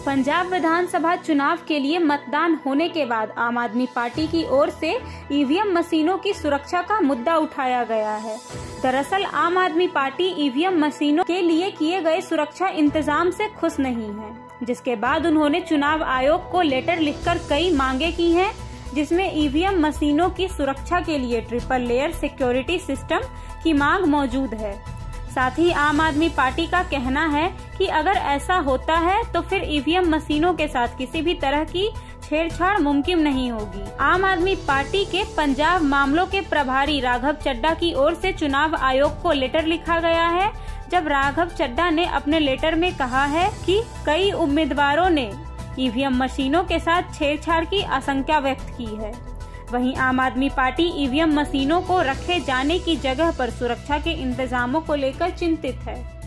पंजाब विधानसभा चुनाव के लिए मतदान होने के बाद आम आदमी पार्टी की ओर से ईवीएम मशीनों की सुरक्षा का मुद्दा उठाया गया है। दरअसल आम आदमी पार्टी ईवीएम मशीनों के लिए किए गए सुरक्षा इंतजाम से खुश नहीं है, जिसके बाद उन्होंने चुनाव आयोग को लेटर लिखकर कई मांगे की हैं, जिसमें ईवीएम मशीनों की सुरक्षा के लिए ट्रिपल लेयर सिक्योरिटी सिस्टम की मांग मौजूद है। साथ ही आम आदमी पार्टी का कहना है कि अगर ऐसा होता है तो फिर ईवीएम मशीनों के साथ किसी भी तरह की छेड़छाड़ मुमकिन नहीं होगी। आम आदमी पार्टी के पंजाब मामलों के प्रभारी राघव चड्ढा की ओर से चुनाव आयोग को लेटर लिखा गया है, जब राघव चड्ढा ने अपने लेटर में कहा है कि कई उम्मीदवारों ने ईवीएम मशीनों के साथ छेड़छाड़ की आशंका व्यक्त की है। वहीं आम आदमी पार्टी ईवीएम मशीनों को रखे जाने की जगह पर सुरक्षा के इंतजामों को लेकर चिंतित है।